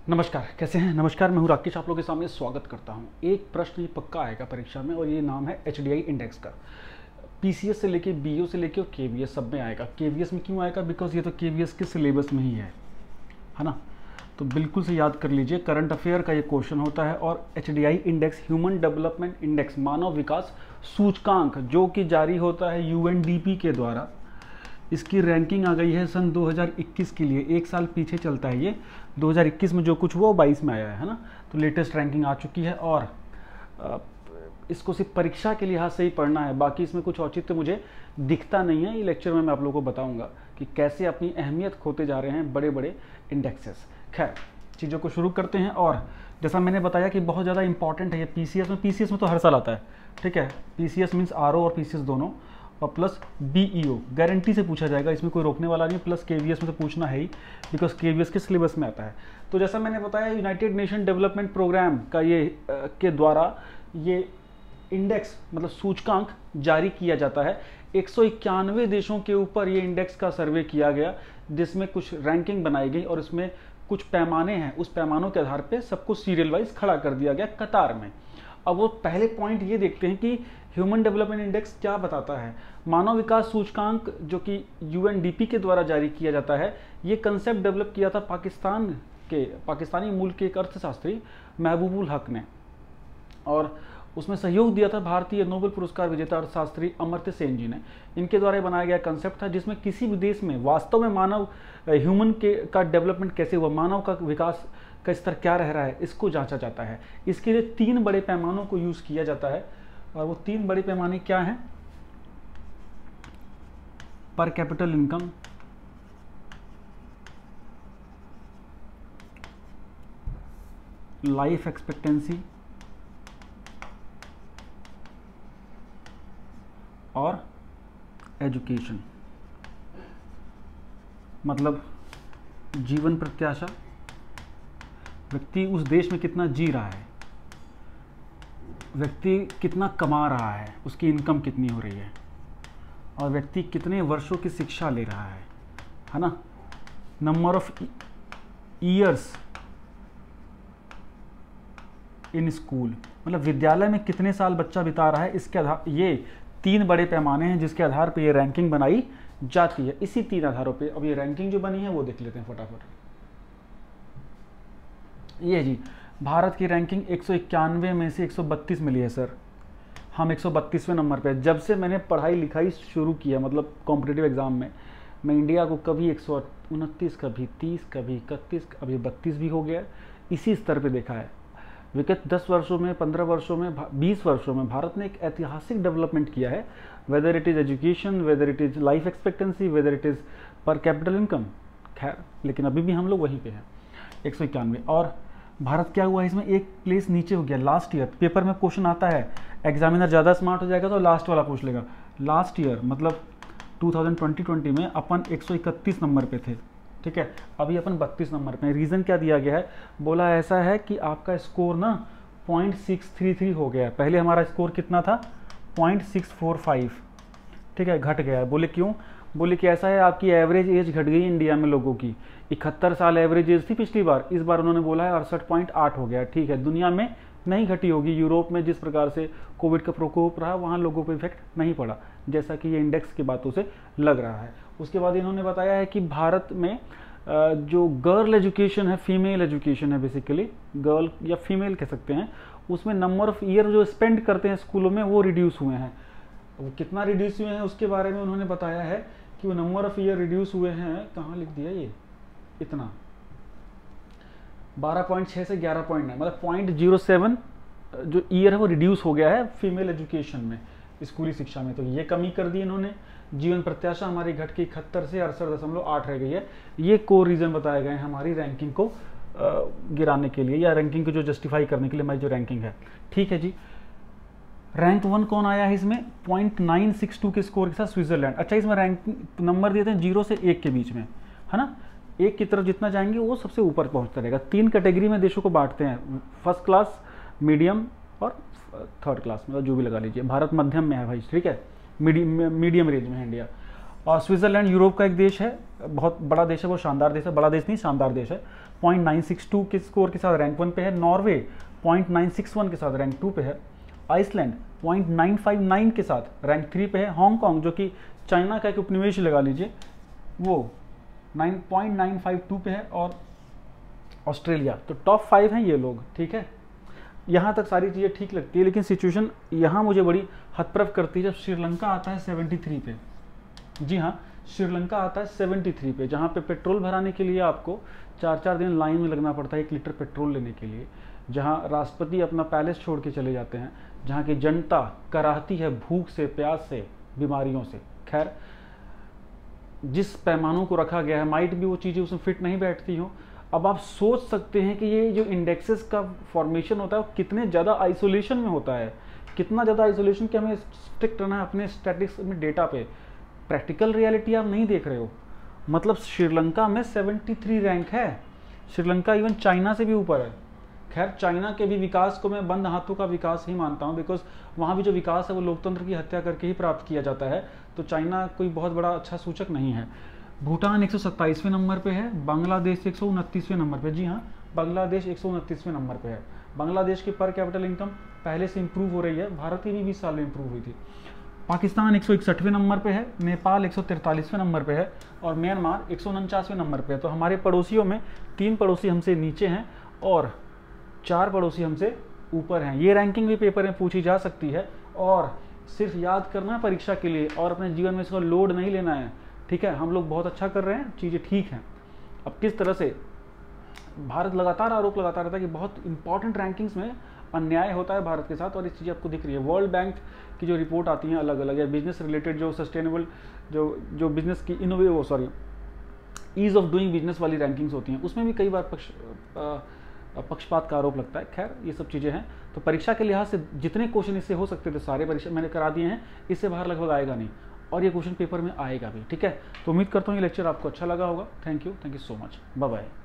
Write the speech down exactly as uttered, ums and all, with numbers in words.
नमस्कार, कैसे हैं? नमस्कार, मैं हूं राकेश, आप लोगों के सामने स्वागत करता हूं। एक प्रश्न ये पक्का आएगा परीक्षा में और ये नाम है एच डी आई इंडेक्स का। पीसीएस से लेके बीओ से लेके और केवीएस सब में आएगा। केवीएस में क्यों आएगा? बिकॉज ये तो केवीएस के सिलेबस में ही है है ना। तो बिल्कुल से याद कर लीजिए, करंट अफेयर का ये क्वेश्चन होता है। और H D I index human development index, मानव विकास सूचकांक, जो कि जारी होता है यू एन डी पी के द्वारा। इसकी रैंकिंग आ गई है सन दो हज़ार इक्कीस के लिए, एक साल पीछे चलता है ये। दो हज़ार इक्कीस में जो कुछ हुआ वो बाईस में आया है ना। तो लेटेस्ट रैंकिंग आ चुकी है और इसको सिर्फ परीक्षा के लिहाज से ही पढ़ना है, बाकी इसमें कुछ औचित्य मुझे दिखता नहीं है। ये लेक्चर में मैं आप लोगों को बताऊंगा कि कैसे अपनी अहमियत खोते जा रहे हैं बड़े बड़े इंडेक्सेस। खैर, चीज़ों को शुरू करते हैं। और जैसा मैंने बताया कि बहुत ज़्यादा इंपॉर्टेंट है ये पीसीएस में। पीसीएस में तो हर साल आता है, ठीक है। पीसीएस मीन्स आरओ और पीसीएस दोनों, और प्लस बीईओ गारंटी से पूछा जाएगा, इसमें कोई रोकने वाला नहीं है। प्लस केवीएस में तो पूछना है ही, बिकॉज केवीएस के सिलेबस में आता है। तो जैसा मैंने बताया, यूनाइटेड नेशन डेवलपमेंट प्रोग्राम का ये के द्वारा ये इंडेक्स मतलब सूचकांक जारी किया जाता है। एक सौ इक्यानवे देशों के ऊपर ये इंडेक्स का सर्वे किया गया, जिसमें कुछ रैंकिंग बनाई गई और इसमें कुछ पैमाने हैं। उस पैमानों के आधार पर सबको सीरियल वाइज खड़ा कर दिया गया कतार में। अब वो पहले पॉइंट ये देखते हैं कि ह्यूमन डेवलपमेंट इंडेक्स क्या बताता है। मानव विकास सूचकांक जो कि यू एन डी पी के द्वारा जारी किया जाता है, ये कंसेप्ट डेवलप किया था पाकिस्तान के पाकिस्तानी मूल के एक अर्थशास्त्री महबूबुल हक ने, और उसमें सहयोग दिया था भारतीय नोबेल पुरस्कार विजेता अर्थशास्त्री अमर्त्य सेन जी ने। इनके द्वारा बनाया गया कंसेप्ट था, जिसमें किसी भी देश में वास्तव में मानव ह्यूमन के का डेवलपमेंट कैसे हुआ, मानव का विकास का स्तर क्या रह रहा है, इसको जांचा जाता है। इसके लिए तीन बड़े पैमानों को यूज किया जाता है, और वो तीन बड़े पैमाने क्या हैं? Per capital income, life expectancy और एजुकेशन। मतलब जीवन प्रत्याशा, व्यक्ति उस देश में कितना जी रहा है, व्यक्ति कितना कमा रहा है, उसकी इनकम कितनी हो रही है, और व्यक्ति कितने वर्षों की शिक्षा ले रहा है है ना। Number of years in school, मतलब विद्यालय में कितने साल बच्चा बिता रहा है, इसके आधार ये तीन बड़े पैमाने हैं जिसके आधार पर ये रैंकिंग बनाई जाती है। इसी तीन आधारों पे अब ये रैंकिंग जो बनी है वो देख लेते हैं फटाफट। ये जी भारत की रैंकिंग एक सौ इक्यानवे में से एक सौ बत्तीस मिली है सर। हम एक सौ बत्तीसवें नंबर पे। जब से मैंने पढ़ाई लिखाई शुरू किया, मतलब कॉम्पिटिटिव एग्जाम में, मैं इंडिया को कभी एक सौ उनतीस, कभी तीस, कभी इकतीस, कभी बत्तीस भी हो गया, इसी स्तर पे देखा है। विगत दस वर्षों में, पंद्रह वर्षों में, बीस वर्षों में भारत ने एक ऐतिहासिक डेवलपमेंट किया है, whether it is education, whether it is life expectancy, whether it is per capital income. खैर, लेकिन अभी भी हम लोग वहीं पे हैं, एक सौ इक्यानवे। और भारत क्या हुआ, इसमें एक प्लेस नीचे हो गया लास्ट ईयर। पेपर में क्वेश्चन आता है, एग्जामिनर ज़्यादा स्मार्ट हो जाएगा तो लास्ट वाला पूछ लेगा। लास्ट ईयर मतलब दो हज़ार बीस में अपन एक सौ इकतीस नंबर पे थे, ठीक है। अभी अपन बत्तीस नंबर पे। रीज़न क्या दिया गया है? बोला ऐसा है कि आपका स्कोर ना पॉइंट सिक्स थ्री थ्री हो गया है। पहले हमारा स्कोर कितना था? पॉइंट सिक्स फोर फाइव, ठीक है, घट गया है। बोले क्यों? बोले कि ऐसा है, आपकी एवरेज एज घट गई इंडिया में लोगों की। इकहत्तर साल एवरेज एज थी पिछली बार, इस बार उन्होंने बोला है अड़सठ पॉइंट आठ हो गया। ठीक है, दुनिया में नहीं घटी होगी। यूरोप में जिस प्रकार से कोविड का प्रकोप रहा, वहाँ लोगों पर इफेक्ट नहीं पड़ा, जैसा कि ये इंडेक्स की बातों से लग रहा है। उसके बाद इन्होंने बताया है कि भारत में जो गर्ल एजुकेशन है, फीमेल एजुकेशन है, बेसिकली गर्ल या फीमेल कह सकते हैं, उसमें नंबर ऑफ ईयर जो स्पेंड करते हैं स्कूलों में वो रिड्यूस हुए हैं। वो कितना रिड्यूस हुए हैं उसके बारे में उन्होंने बताया है कि वो नंबर ऑफ ईयर रिड्यूस हुए हैं, कहाँ लिख दिया ये, इतना बारह पॉइंट छः से ग्यारह पॉइंट नौ, मतलब पॉइंट जीरो सेवन जो ईयर है वो रिड्यूस हो गया है फीमेल एजुकेशन में, स्कूली शिक्षा में। तो ये कमी कर दी इन्होंने। जीवन प्रत्याशा हमारी घट के इकहत्तर से अड़सठ दशमलव आठ रह गई है। ये कोर रीज़न बताए गए हैं हमारी रैंकिंग को गिराने के लिए, या रैंकिंग को जो जस्टिफाई करने के लिए हमारी जो रैंकिंग है। ठीक है जी। रैंक वन कौन आया है इसमें? पॉइंट नाइन सिक्स टू के स्कोर के साथ स्विट्जरलैंड। अच्छा, इसमें रैंक नंबर दिए थे जीरो से एक के बीच में, है ना। एक की तरफ जितना जाएंगे वो सबसे ऊपर पहुंचता रहेगा। तीन कैटेगरी में देशों को बांटते हैं, फर्स्ट क्लास, मीडियम और थर्ड क्लास में, जो भी लगा लीजिए। भारत मध्यम में है भाई, ठीक है, मीडियम मीडियम रेंज में है इंडिया। और स्विट्जरलैंड यूरोप का एक देश है, बहुत बड़ा देश है, वो शानदार देश है, बड़ा देश नहीं शानदार देश है। पॉइंट नाइन सिक्स टू के स्कोर के साथ रैंक वन पे है। Norway point nine six one के साथ रैंक टू पे है। Iceland point nine five nine के साथ रैंक थ्री पे है। हांगकांग जो कि चाइना का एक उपनिवेश लगा लीजिए, वो nine point nine five two पे है। और ऑस्ट्रेलिया, तो टॉप फाइव हैं ये लोग, ठीक है। यहाँ तक सारी चीज़ें ठीक लगती है, लेकिन सिचुएशन यहाँ मुझे बड़ी हतप्रभ करती है जब श्रीलंका आता है सेवेंटी थ्री पे। जी हाँ, श्रीलंका आता है सेवेंटी थ्री पे, जहाँ पे पेट्रोल भराने के लिए आपको चार चार दिन लाइन में लगना पड़ता है एक लीटर पेट्रोल लेने के लिए, जहाँ राष्ट्रपति अपना पैलेस छोड़ के चले जाते हैं, जहाँ की जनता कराहती है भूख से, प्यास से, बीमारियों से। खैर, जिस पैमानों को रखा गया है माइट भी वो चीज़ें उसमें फिट नहीं बैठती हों। अब आप सोच सकते हैं कि ये जो इंडेक्सेस का फॉर्मेशन होता है वो कितने ज़्यादा आइसोलेशन में होता है, कितना ज़्यादा आइसोलेशन कि हमें स्टिक रहना है अपने स्टैटिक्स में, डेटा पे। प्रैक्टिकल रियलिटी आप नहीं देख रहे हो। मतलब श्रीलंका में सेवेंटी थ्री रैंक है, श्रीलंका इवन चाइना से भी ऊपर है। खैर, चाइना के भी विकास को मैं बंद हाथों का विकास ही मानता हूँ, बिकॉज वहाँ भी जो विकास है वो लोकतंत्र की हत्या करके ही प्राप्त किया जाता है, तो चाइना कोई बहुत बड़ा अच्छा सूचक नहीं है। भूटान एक सौ सत्ताईसवें नंबर पे है, बांग्लादेश एक सौ उनतीसवें नंबर पे। जी हाँ, बांग्लादेश एक सौ उनतीसवें नंबर पे है। बांग्लादेश की पर कैपिटल इनकम पहले से इंप्रूव हो रही है, भारत की भी बीस साल में इंप्रूव हुई थी। पाकिस्तान एक सौ इकसठवें नंबर पे है, नेपाल एक सौ तैंतालीसवें नंबर पे है और म्यांमार एक सौ उनचासवें नंबर पे है। तो हमारे पड़ोसियों में तीन पड़ोसी हमसे नीचे हैं और चार पड़ोसी हमसे ऊपर हैं। ये रैंकिंग भी पेपर में पूछी जा सकती है और सिर्फ याद करना है परीक्षा के लिए और अपने जीवन में इसका लोड नहीं लेना है, ठीक है। हम लोग बहुत अच्छा कर रहे हैं, चीज़ें ठीक हैं। अब किस तरह से भारत लगातार आरोप लगाता रहता है कि बहुत इंपॉर्टेंट रैंकिंग्स में अन्याय होता है भारत के साथ, और ये चीज़ें आपको दिख रही है। वर्ल्ड बैंक की जो रिपोर्ट आती हैं अलग अलग, या बिजनेस रिलेटेड जो सस्टेनेबल जो जो बिजनेस की इनोवे sorry ease of doing business वाली रैंकिंग्स होती हैं, उसमें भी कई बार पक्ष पक्षपात का आरोप लगता है। खैर, ये सब चीज़ें हैं। तो परीक्षा के लिहाज से जितने क्वेश्चन इससे हो सकते थे सारे परीक्षा मैंने करा दिए हैं, इससे बाहर लगभग आएगा नहीं, और ये क्वेश्चन पेपर में आएगा भी, ठीक है। तो उम्मीद करता हूँ ये लेक्चर आपको अच्छा लगा होगा। Thank you, thank you so much, bye bye.